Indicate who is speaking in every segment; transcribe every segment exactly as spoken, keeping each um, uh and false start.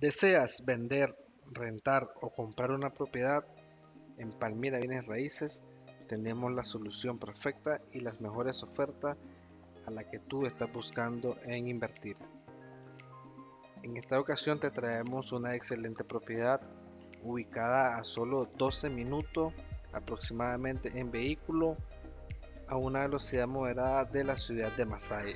Speaker 1: ¿Deseas vender, rentar o comprar una propiedad? En Palmira Bienes Raíces tenemos la solución perfecta y las mejores ofertas a la que tú estás buscando en invertir. En esta ocasión te traemos una excelente propiedad ubicada a solo doce minutos aproximadamente en vehículo a una velocidad moderada de la ciudad de Masaya.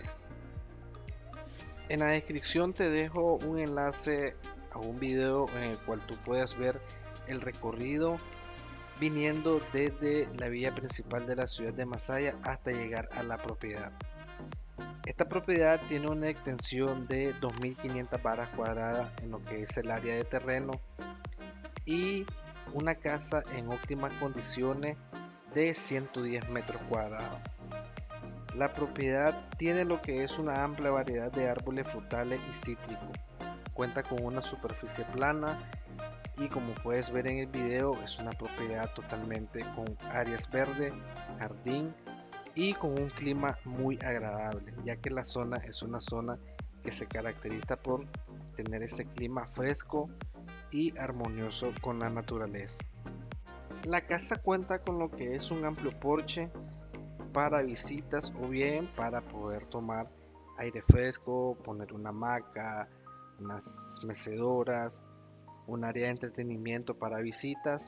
Speaker 1: En la descripción te dejo un enlace a un video en el cual tú puedes ver el recorrido viniendo desde la vía principal de la ciudad de Masaya hasta llegar a la propiedad. Esta propiedad tiene una extensión de dos mil quinientas varas cuadradas en lo que es el área de terreno y una casa en óptimas condiciones de ciento diez metros cuadrados. La propiedad tiene lo que es una amplia variedad de árboles frutales y cítricos. Cuenta con una superficie plana y, como puedes ver en el video, es una propiedad totalmente con áreas verdes, jardín y con un clima muy agradable, ya que la zona es una zona que se caracteriza por tener ese clima fresco y armonioso con la naturaleza. La casa cuenta con lo que es un amplio porche para visitas o bien para poder tomar aire fresco, poner una hamaca, unas mecedoras, un área de entretenimiento para visitas,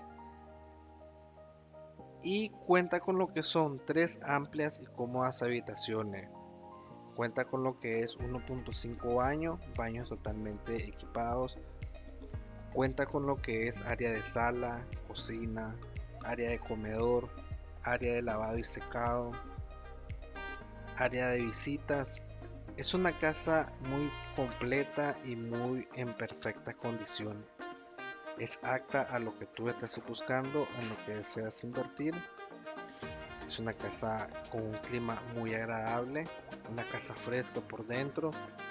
Speaker 1: y cuenta con lo que son tres amplias y cómodas habitaciones. Cuenta con lo que es uno punto cinco baños, baños totalmente equipados. Cuenta con lo que es área de sala, cocina, área de comedor, área de lavado y secado, área de visitas. Es una casa muy completa y muy en perfectas condiciones. Es apta a lo que tú estás buscando, en lo que deseas invertir. Es una casa con un clima muy agradable, una casa fresca por dentro.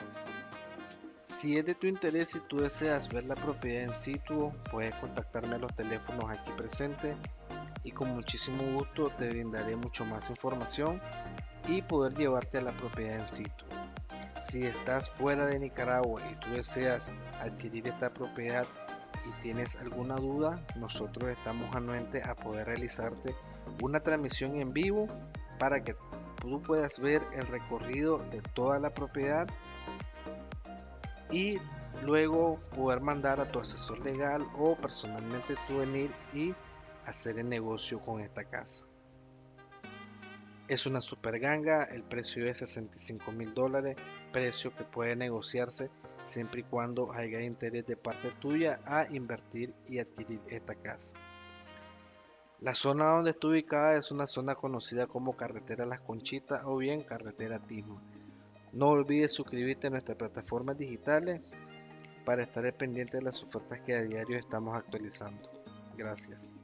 Speaker 1: Si es de tu interés y tú deseas ver la propiedad en situ, puedes contactarme a los teléfonos aquí presentes y con muchísimo gusto te brindaré mucho más información y poder llevarte a la propiedad en situ. Si estás fuera de Nicaragua y tú deseas adquirir esta propiedad y tienes alguna duda, nosotros estamos anuentes a poder realizarte una transmisión en vivo para que tú puedas ver el recorrido de toda la propiedad y luego poder mandar a tu asesor legal o personalmente tú venir y hacer el negocio con esta casa. Es una super ganga, el precio es sesenta y cinco mil dólares, precio que puede negociarse siempre y cuando haya interés de parte tuya a invertir y adquirir esta casa. La zona donde está ubicada es una zona conocida como Carretera Las Conchitas o bien Carretera Tisma. No olvides suscribirte a nuestras plataformas digitales para estar pendiente de las ofertas que a diario estamos actualizando. Gracias.